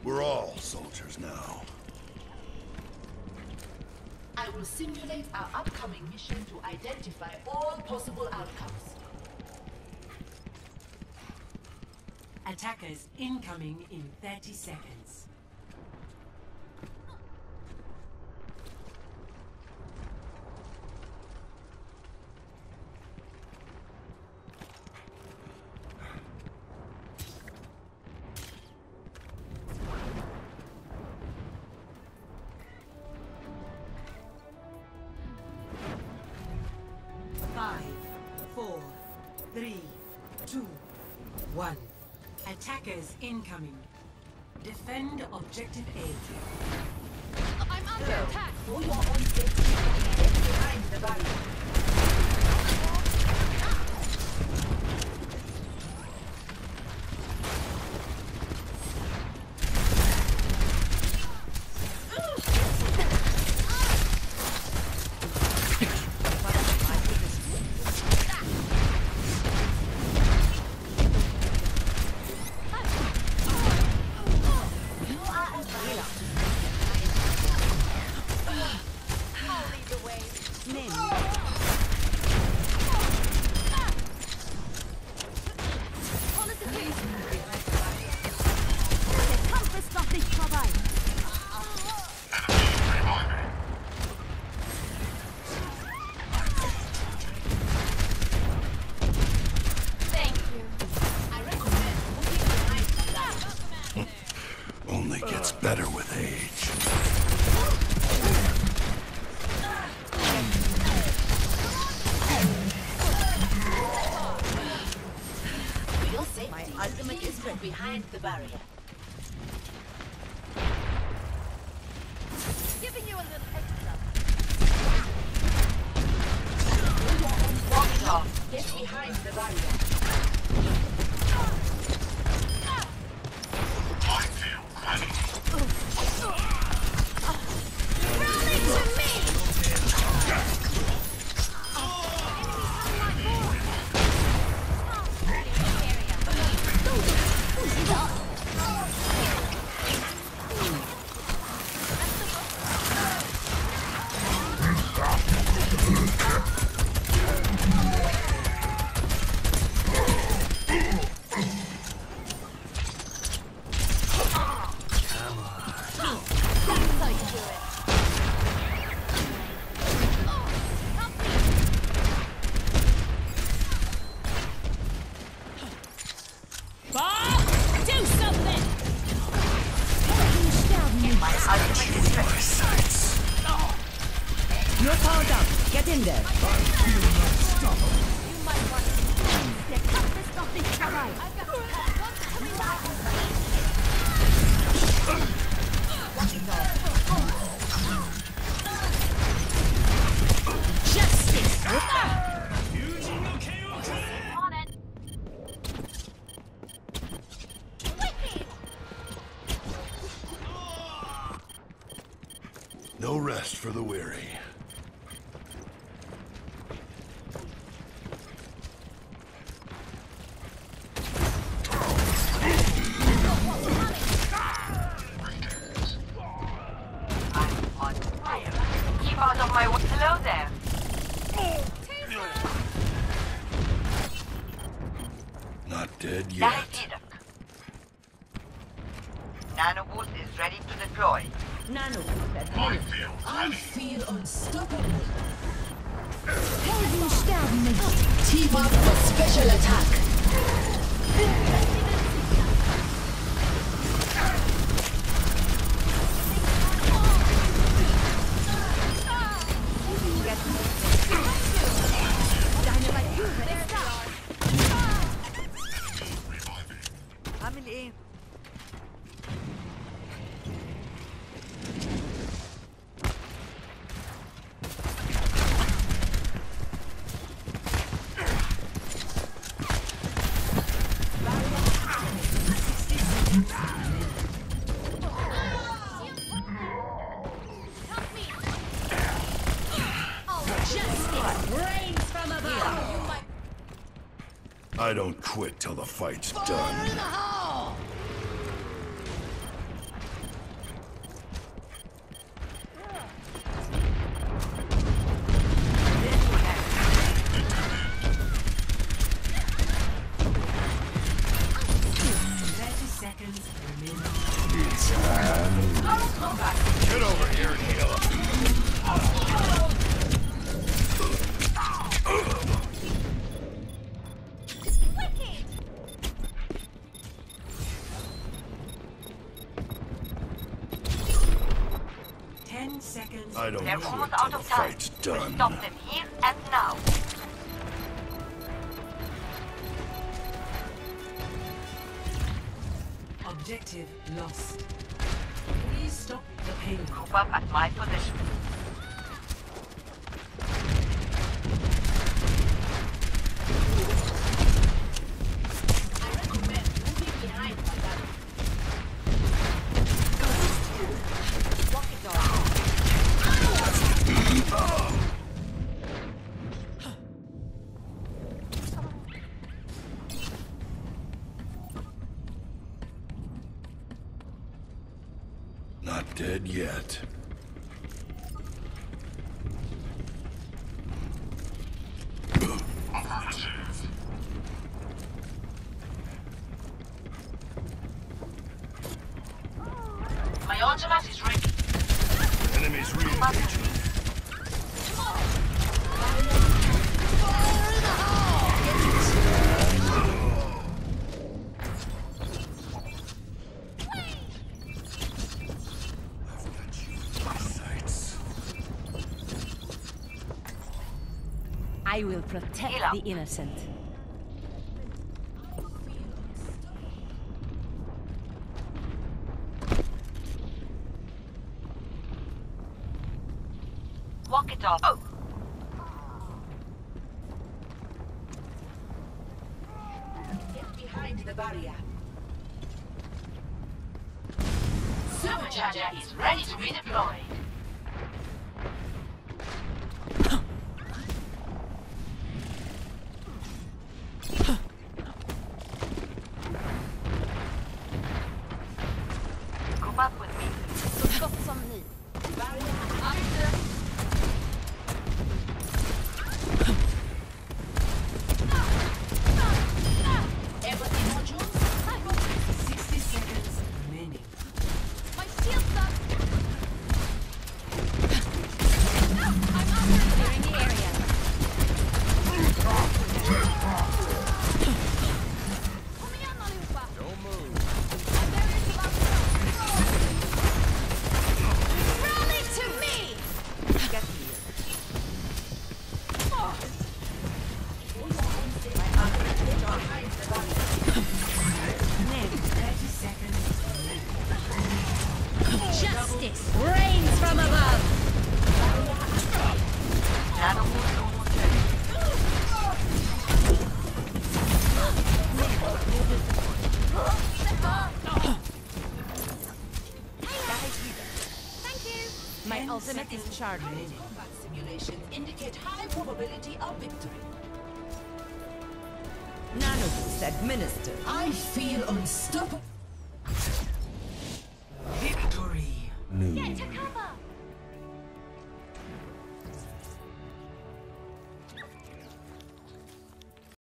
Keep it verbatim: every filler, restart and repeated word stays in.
We're all soldiers now. I will simulate our upcoming mission to identify all possible outcomes. Attackers incoming in thirty seconds. Five, four, three, two, one. Attackers incoming. Defend objective A. I'm under attack! For your own safety, get behind the barrier. Only gets better with age. Your safety My ultimate is right behind the barrier. Giving you a little extra. Walk it off. Get behind the barrier. Rally to me! You're powered up. Get in there. I feel unstoppable. You might want to. The toughest of this terrain. I've got one coming back. Justice! On it. No rest for the weary. Keep out of my way. Hello there. Not dead That yet. is Didak. Nanoboost is ready to deploy. Nano. I feel unstoppable. Helden sterben nicht. Team up for special attack. عامل ايه؟ I don't quit till the fight's done. seconds. I don't They're quit almost till out the of time. fight's We'll done. stop them here and now. Objective lost. Please stop the payload. Group up at my position. I recommend moving behind my back. Walk it off. Not dead yet. My ultimate is ready. Enemies re-engaging. I will protect Heal up. the innocent. Walk it off. Oh. Get behind the barrier. Supercharger is ready to be deployed. Group up with me. Så gott som ni. Empathy modules. sixty seconds remaining. My shield's up. I'm up. Clearing the area. Kom igen allihopa. Don't move. My barrier's about to go. Rally to me. Get here. thirty seconds remaining. Justice reigns from above. Nanobolt almost ready. Thank you. My ultimate is charged. Combat simulations indicate high probability of victory. Nanoboost administered. I feel unstoppable. Victory. New. Get to cover.